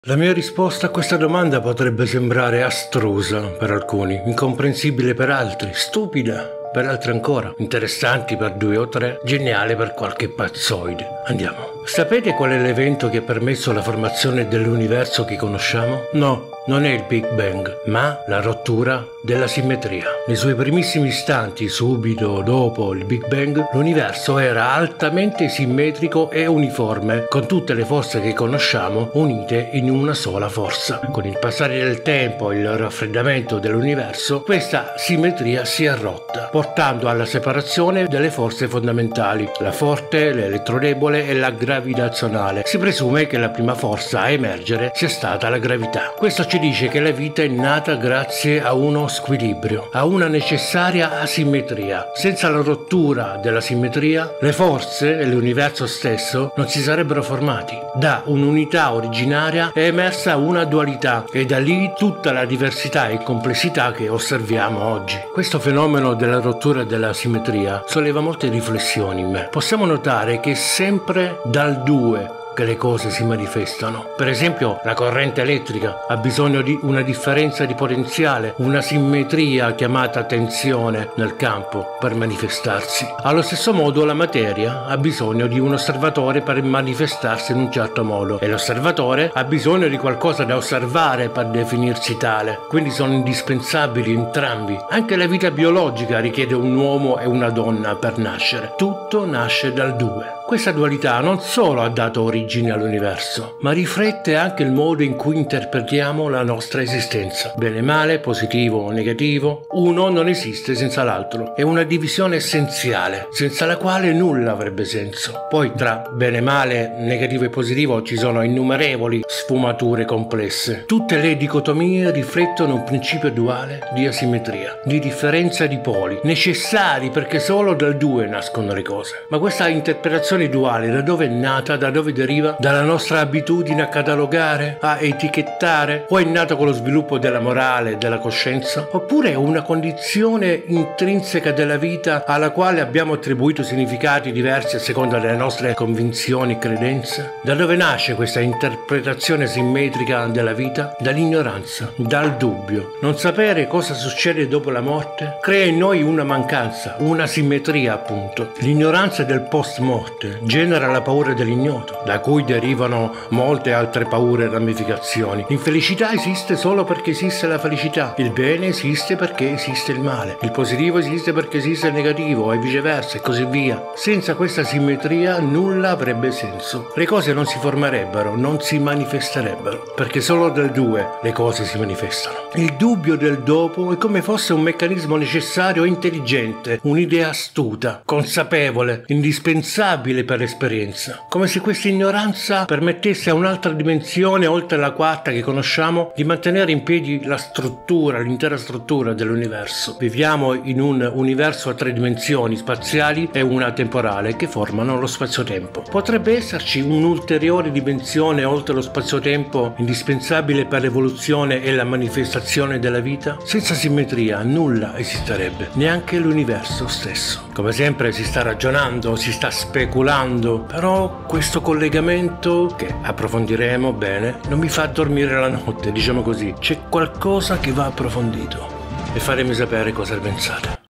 La mia risposta a questa domanda potrebbe sembrare astrusa per alcuni, incomprensibile per altri, stupida per altri ancora, interessanti per 2 o 3, geniale per qualche pazzoide. Andiamo. Sapete qual è l'evento che ha permesso la formazione dell'universo che conosciamo? No, non è il Big Bang, ma la rottura della simmetria. Nei suoi primissimi istanti, subito dopo il Big Bang, l'universo era altamente simmetrico e uniforme, con tutte le forze che conosciamo unite in una sola forza. Con il passare del tempo e il raffreddamento dell'universo, questa simmetria si è rotta, portando alla separazione delle forze fondamentali, la forte, l'elettrodebole e la gravitazionale. Si presume che la prima forza a emergere sia stata la gravità. Questo ci dice che la vita è nata grazie a uno squilibrio, a una necessaria asimmetria. Senza la rottura della simmetria, le forze e l'universo stesso non si sarebbero formati. Da un'unità originaria è emersa una dualità e da lì tutta la diversità e complessità che osserviamo oggi. Questo fenomeno della rottura della simmetria solleva molte riflessioni in me. Possiamo notare che è sempre dal 2 che le cose si manifestano. Per esempio, la corrente elettrica ha bisogno di una differenza di potenziale, una simmetria chiamata tensione nel campo per manifestarsi. Allo stesso modo la materia ha bisogno di un osservatore per manifestarsi in un certo modo e l'osservatore ha bisogno di qualcosa da osservare per definirsi tale. Quindi sono indispensabili entrambi. Anche la vita biologica richiede un uomo e una donna per nascere. Tutto nasce dal 2. Questa dualità non solo ha dato origine all'universo, ma riflette anche il modo in cui interpretiamo la nostra esistenza. Bene, male, positivo o negativo, uno non esiste senza l'altro. È una divisione essenziale, senza la quale nulla avrebbe senso. Poi tra bene, male, negativo e positivo ci sono innumerevoli sfumature complesse. Tutte le dicotomie riflettono un principio duale di asimmetria, di differenza di poli, necessari perché solo dal 2 nascono le cose. Ma questa interpretazione duale da dove è nata, da dove deriva? Dalla nostra abitudine a catalogare, a etichettare, o è nata con lo sviluppo della morale e della coscienza? Oppure è una condizione intrinseca della vita alla quale abbiamo attribuito significati diversi a seconda delle nostre convinzioni e credenze? Da dove nasce questa interpretazione simmetrica della vita? Dall'ignoranza, dal dubbio. Non sapere cosa succede dopo la morte crea in noi una mancanza, una simmetria appunto. L'ignoranza del post-morte genera la paura dell'ignoto, da cui derivano molte altre paure e ramificazioni. L'infelicità esiste solo perché esiste la felicità, il bene esiste perché esiste il male, il positivo esiste perché esiste il negativo e viceversa e così via. Senza questa simmetria nulla avrebbe senso. Le cose non si formerebbero, non si manifesterebbero, perché solo dal 2 le cose si manifestano. Il dubbio del dopo è come fosse un meccanismo necessario e intelligente, un'idea astuta, consapevole, indispensabile per l'esperienza, come se questa ignoranza permettesse a un'altra dimensione oltre la quarta che conosciamo di mantenere in piedi la struttura, l'intera struttura dell'universo. Viviamo in un universo a 3 dimensioni spaziali e una temporale che formano lo spazio-tempo. Potrebbe esserci un'ulteriore dimensione oltre lo spazio-tempo indispensabile per l'evoluzione e la manifestazione della vita? Senza simmetria nulla esisterebbe, neanche l'universo stesso. Come sempre si sta ragionando, si sta speculando, però questo collegamento, che approfondiremo bene, non mi fa dormire la notte, diciamo così. C'è qualcosa che va approfondito e faremi sapere cosa pensate.